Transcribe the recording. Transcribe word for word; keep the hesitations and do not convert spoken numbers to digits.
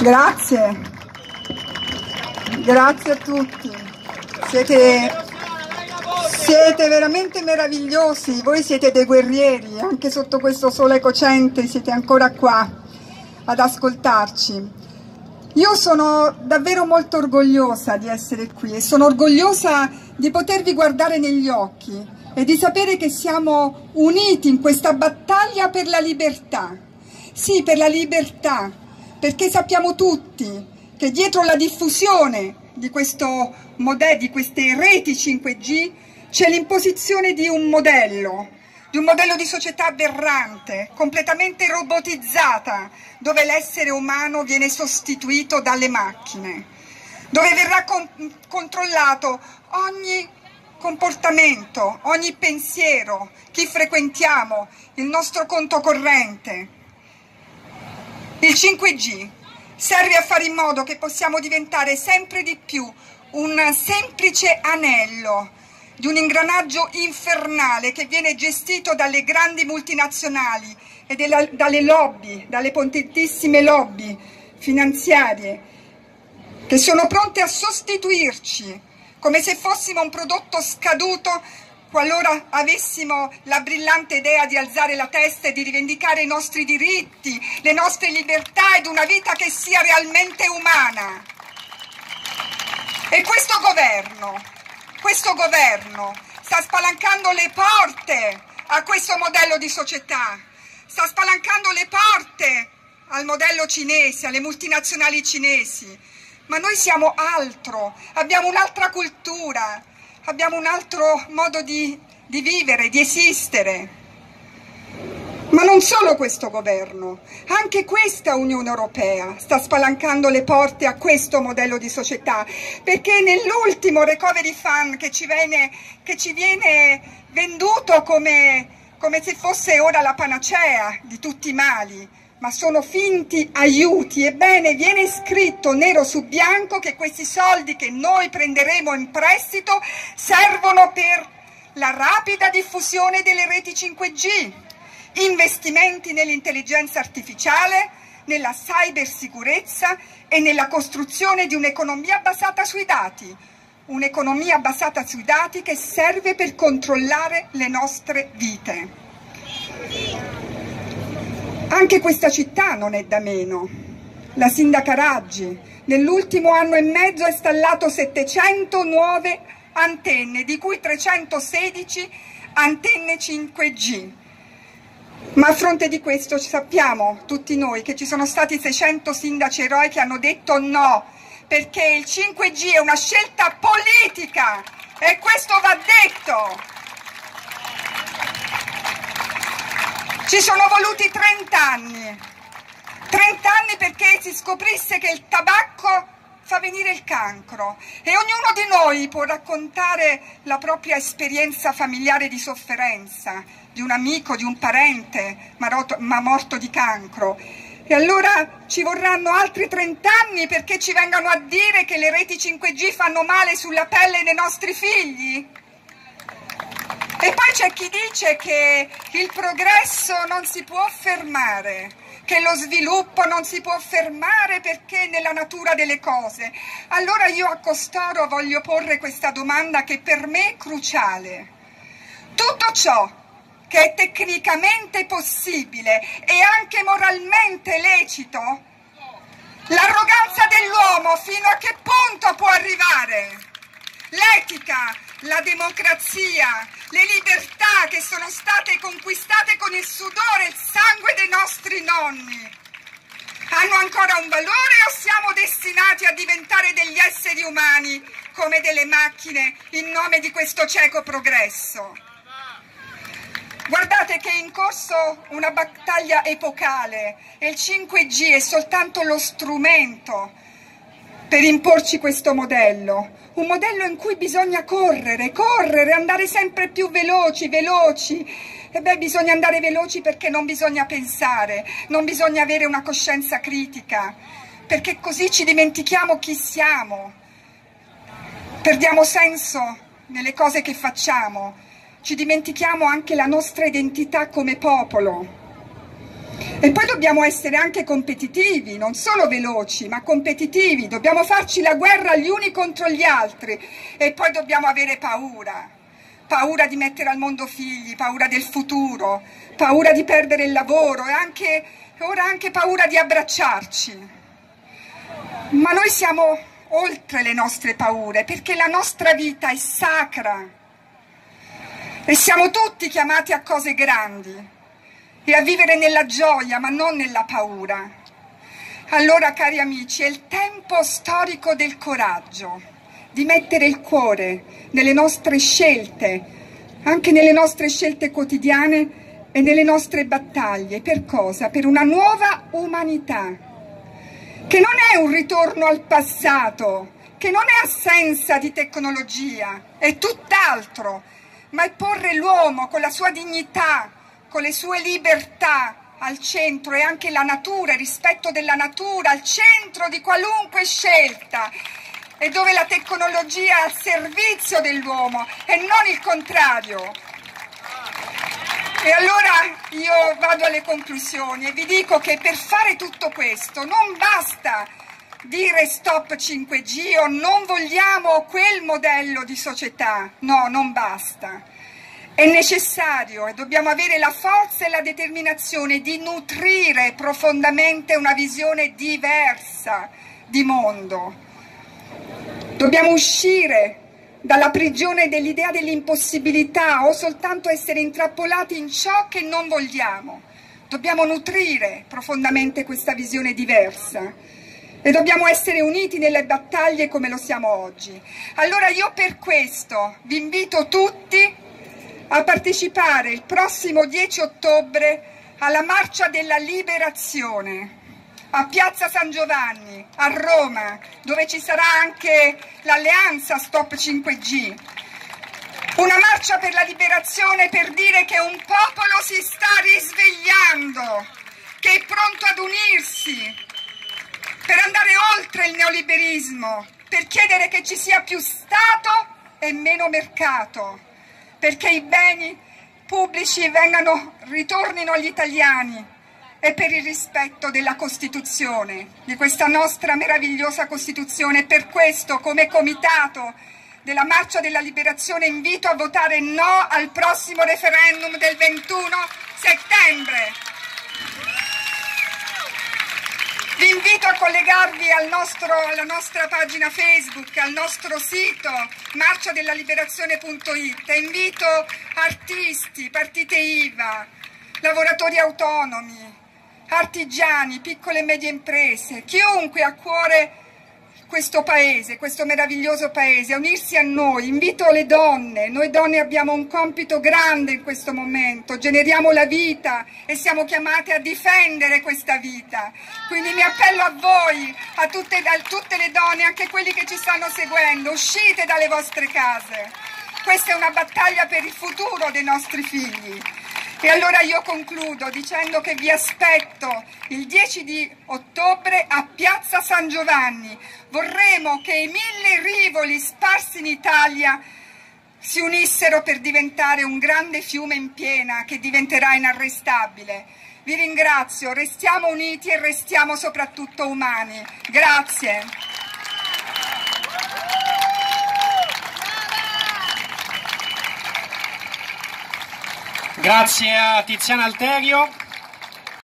Grazie, grazie a tutti, siete, siete veramente meravigliosi, voi siete dei guerrieri, anche sotto questo sole cocente siete ancora qua ad ascoltarci. Io sono davvero molto orgogliosa di essere qui e sono orgogliosa di potervi guardare negli occhi e di sapere che siamo uniti in questa battaglia per la libertà. Sì, per la libertà, perché sappiamo tutti che dietro la diffusione di, questo modello, di queste reti cinque G c'è l'imposizione di un modello, di un modello di società aberrante, completamente robotizzata, dove l'essere umano viene sostituito dalle macchine, dove verrà con- controllato ogni comportamento, ogni pensiero, chi frequentiamo, il nostro conto corrente. Il cinque G serve a fare in modo che possiamo diventare sempre di più un semplice anello di un ingranaggio infernale che viene gestito dalle grandi multinazionali e della, dalle lobby, dalle potentissime lobby finanziarie che sono pronte a sostituirci come se fossimo un prodotto scaduto qualora avessimo la brillante idea di alzare la testa e di rivendicare i nostri diritti, le nostre libertà ed una vita che sia realmente umana. E questo governo, questo governo sta spalancando le porte a questo modello di società, sta spalancando le porte al modello cinese, alle multinazionali cinesi, ma noi siamo altro, abbiamo un'altra cultura, abbiamo un altro modo di, di vivere, di esistere. Ma non solo questo governo, anche questa Unione Europea sta spalancando le porte a questo modello di società, perché nell'ultimo Recovery Fund che ci viene, che ci viene venduto come, come se fosse ora la panacea di tutti i mali, ma sono finti aiuti, ebbene viene scritto nero su bianco che questi soldi che noi prenderemo in prestito servono per la rapida diffusione delle reti cinque G, investimenti nell'intelligenza artificiale, nella cybersicurezza e nella costruzione di un'economia basata sui dati, un'economia basata sui dati che serve per controllare le nostre vite. Anche questa città non è da meno. La sindaca Raggi nell'ultimo anno e mezzo ha installato settecento nuove antenne, di cui trecentosedici antenne cinque G. Ma a fronte di questo sappiamo tutti noi che ci sono stati seicento sindaci eroi che hanno detto no, perché il cinque G è una scelta politica e questo va detto. Ci sono voluti trent'anni, trent'anni perché si scoprisse che il tabacco fa venire il cancro e ognuno di noi può raccontare la propria esperienza familiare di sofferenza, di un amico, di un parente ma morto di cancro. E allora ci vorranno altri trent'anni perché ci vengano a dire che le reti cinque G fanno male sulla pelle dei nostri figli? E poi c'è chi dice che il progresso non si può fermare, che lo sviluppo non si può fermare perché è nella natura delle cose. Allora io a costoro voglio porre questa domanda che per me è cruciale. Tutto ciò che è tecnicamente possibile e anche moralmente lecito, l'arroganza dell'uomo fino a che punto può arrivare? L'etica, la democrazia, le libertà che sono state conquistate con il sudore e il sangue dei nostri nonni, hanno ancora un valore o siamo destinati a diventare degli esseri umani come delle macchine in nome di questo cieco progresso? Guardate che è in corso una battaglia epocale e il cinque G è soltanto lo strumento per imporci questo modello. Un modello in cui bisogna correre, correre, andare sempre più veloci, veloci. E beh, bisogna andare veloci perché non bisogna pensare, non bisogna avere una coscienza critica, perché così ci dimentichiamo chi siamo, perdiamo senso nelle cose che facciamo, ci dimentichiamo anche la nostra identità come popolo. E poi dobbiamo essere anche competitivi, non solo veloci, ma competitivi. Dobbiamo farci la guerra gli uni contro gli altri e poi dobbiamo avere paura. Paura di mettere al mondo figli, paura del futuro, paura di perdere il lavoro e anche, ora anche paura di abbracciarci. Ma noi siamo oltre le nostre paure, perché la nostra vita è sacra e siamo tutti chiamati a cose grandi e a vivere nella gioia, ma non nella paura. Allora, cari amici, è il tempo storico del coraggio, di mettere il cuore nelle nostre scelte, anche nelle nostre scelte quotidiane e nelle nostre battaglie. Per cosa? Per una nuova umanità, che non è un ritorno al passato, che non è assenza di tecnologia, è tutt'altro, ma è porre l'uomo con la sua dignità, con le sue libertà al centro, e anche la natura, il rispetto della natura al centro di qualunque scelta, e dove la tecnologia è al servizio dell'uomo e non il contrario. E allora io vado alle conclusioni e vi dico che per fare tutto questo non basta dire stop cinque G o non vogliamo quel modello di società, no, non basta. È necessario e dobbiamo avere la forza e la determinazione di nutrire profondamente una visione diversa di mondo. Dobbiamo uscire dalla prigione dell'idea dell'impossibilità o soltanto essere intrappolati in ciò che non vogliamo. Dobbiamo nutrire profondamente questa visione diversa e dobbiamo essere uniti nelle battaglie come lo siamo oggi. Allora io per questo vi invito tutti a partecipare il prossimo dieci ottobre alla Marcia della Liberazione a Piazza San Giovanni, a Roma, dove ci sarà anche l'alleanza Stop cinque G. Una marcia per la liberazione, per dire che un popolo si sta risvegliando, che è pronto ad unirsi, per andare oltre il neoliberismo, per chiedere che ci sia più Stato e meno mercato, perché i beni pubblici vengano, ritornino agli italiani, e per il rispetto della Costituzione, di questa nostra meravigliosa Costituzione. Per questo, come comitato della Marcia della Liberazione, invito a votare no al prossimo referendum del ventuno settembre. Vi invito a collegarvi al nostro, alla nostra pagina Facebook, al nostro sito marcia della liberazione punto it, e invito artisti, partite I V A, lavoratori autonomi, artigiani, piccole e medie imprese, chiunque ha a cuore questo paese, questo meraviglioso paese, a unirsi a noi. Invito le donne, noi donne abbiamo un compito grande in questo momento, generiamo la vita e siamo chiamate a difendere questa vita. Quindi mi appello a voi, a tutte, a tutte le donne, anche quelli che ci stanno seguendo, uscite dalle vostre case. Questa è una battaglia per il futuro dei nostri figli. E allora io concludo dicendo che vi aspetto il dieci di ottobre a Piazza San Giovanni. Vorremmo che i mille rivoli sparsi in Italia si unissero per diventare un grande fiume in piena che diventerà inarrestabile. Vi ringrazio, restiamo uniti e restiamo soprattutto umani. Grazie. Grazie a Tiziana Alterio.